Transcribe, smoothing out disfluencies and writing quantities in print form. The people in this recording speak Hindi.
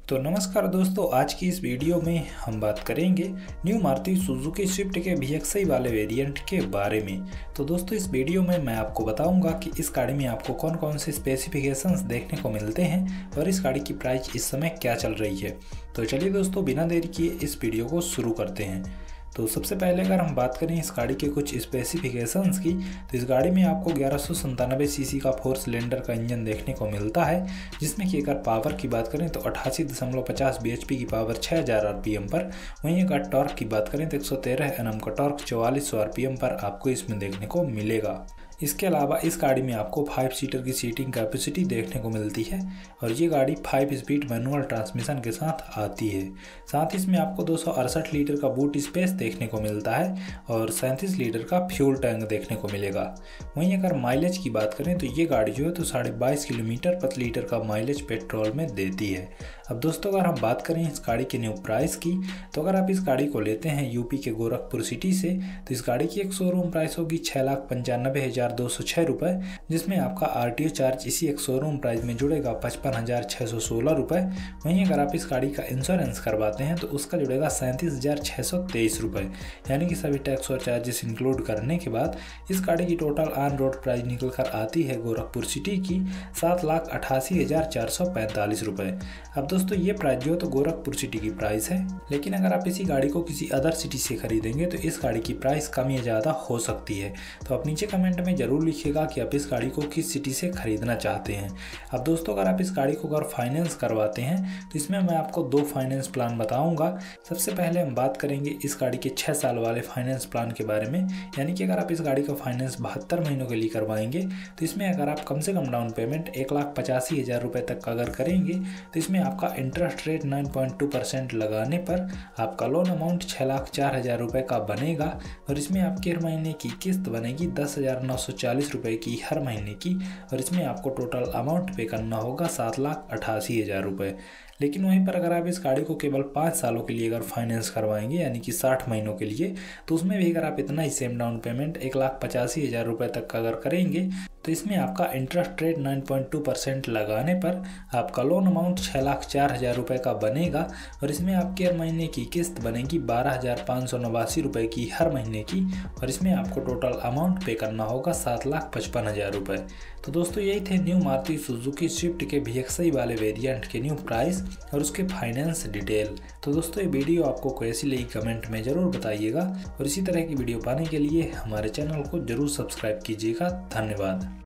तो नमस्कार दोस्तों, आज की इस वीडियो में हम बात करेंगे न्यू मारुति सुजुकी स्विफ्ट के VXI वाले वेरिएंट के बारे में। तो दोस्तों, इस वीडियो में मैं आपको बताऊंगा कि इस गाड़ी में आपको कौन कौन से स्पेसिफिकेशंस देखने को मिलते हैं और इस गाड़ी की प्राइस इस समय क्या चल रही है। तो चलिए दोस्तों, बिना देरी किए इस वीडियो को शुरू करते हैं। तो सबसे पहले अगर हम बात करें इस गाड़ी के कुछ स्पेसिफिकेशंस की, तो इस गाड़ी में आपको 1197 सीसी का 4 सिलेंडर का इंजन देखने को मिलता है, जिसमें कि अगर पावर की बात करें तो 88.50 bhp की पावर 6000 rpm पर। वहीं अगर टॉर्क की बात करें तो 113 Nm का टॉर्क 4400 rpm पर आपको इसमें देखने को मिलेगा। इसके अलावा इस गाड़ी में आपको 5 सीटर की सीटिंग कैपेसिटी देखने को मिलती है और ये गाड़ी 5 स्पीड मैनुअल ट्रांसमिशन के साथ आती है। साथ ही इसमें आपको 268 लीटर का बूट स्पेस देखने को मिलता है और 37 लीटर का फ्यूल टैंक देखने को मिलेगा। वहीं अगर माइलेज की बात करें तो ये गाड़ी जो है तो 22.5 किलोमीटर प्रति लीटर का माइलेज पेट्रोल में देती है। अब दोस्तों, अगर हम बात करें इस गाड़ी के न्यू प्राइस की, तो अगर आप इस गाड़ी को लेते हैं यूपी के गोरखपुर सिटी से, तो इस गाड़ी की एक शोरूम प्राइस होगी 6,95,206 रुपये, जिसमें आपका RTO चार्ज इसी एक शोरूम प्राइस में जुड़ेगा 55,616 रुपये। वहीं अगर आप इस गाड़ी का इंश्योरेंस करवाते हैं तो उसका जुड़ेगा 37,623 रुपये, यानी कि सभी टैक्स और चार्जेस इंक्लूड करने के बाद इस गाड़ी की टोटल ऑन रोड प्राइस निकल कर आती है गोरखपुर सिटी की 7,88,445 रुपये। अब दोस्तों, ये प्राइस जो है तो गोरखपुर सिटी की प्राइस है, लेकिन अगर आप इसी गाड़ी को किसी अदर सिटी से खरीदेंगे तो इस गाड़ी की प्राइस कम या ज़्यादा हो सकती है। तो आप नीचे कमेंट में ज़रूर लिखिएगा कि आप इस गाड़ी को किस सिटी से खरीदना चाहते हैं। अब दोस्तों, अगर आप इस गाड़ी को अगर फाइनेंस करवाते हैं तो इसमें मैं आपको 2 फाइनेंस प्लान बताऊंगा। सबसे पहले हम बात करेंगे इस गाड़ी के 6 साल वाले फाइनेंस प्लान के बारे में, यानी कि अगर आप इस गाड़ी का फाइनेंस 72 महीनों के लिए करवाएंगे तो इसमें अगर आप कम से कम डाउन पेमेंट 1,85,000 रुपये तक का अगर करेंगे तो इसमें आपका इंटरेस्ट रेट 9.2% लगाने पर आपका लोन अमाउंट 6,04,000 रुपये का बनेगा और इसमें आपके हर महीने की किस्त बनेगी 10,940 रुपये की हर महीने की, और इसमें आपको टोटल अमाउंट पे करना होगा 7,88,000 रुपये। लेकिन वहीं पर अगर आप इस गाड़ी को केवल 5 सालों के लिए अगर फाइनेंस करवाएंगे, यानी कि 60 महीनों के लिए, तो उसमें भी अगर आप इतना ही सेम डाउन पेमेंट 1,85,000 रुपये तक का अगर करेंगे तो इसमें आपका इंटरेस्ट रेट 9.2% लगाने पर आपका लोन अमाउंट 6,04,000 रुपये का बनेगा और इसमें आपके हर महीने की किस्त बनेगी 12,589 रुपये की हर महीने की, और इसमें आपको टोटल अमाउंट पे करना होगा 7,55,000 रुपये। तो दोस्तों, यही थे न्यू मारुति सुजुकी स्विफ्ट के VXI वाले वेरिएंट के न्यू प्राइस और उसके फाइनेंस डिटेल। तो दोस्तों, ये वीडियो आपको कैसी लगी कमेंट में ज़रूर बताइएगा और इसी तरह की वीडियो पाने के लिए हमारे चैनल को ज़रूर सब्सक्राइब कीजिएगा। धन्यवाद।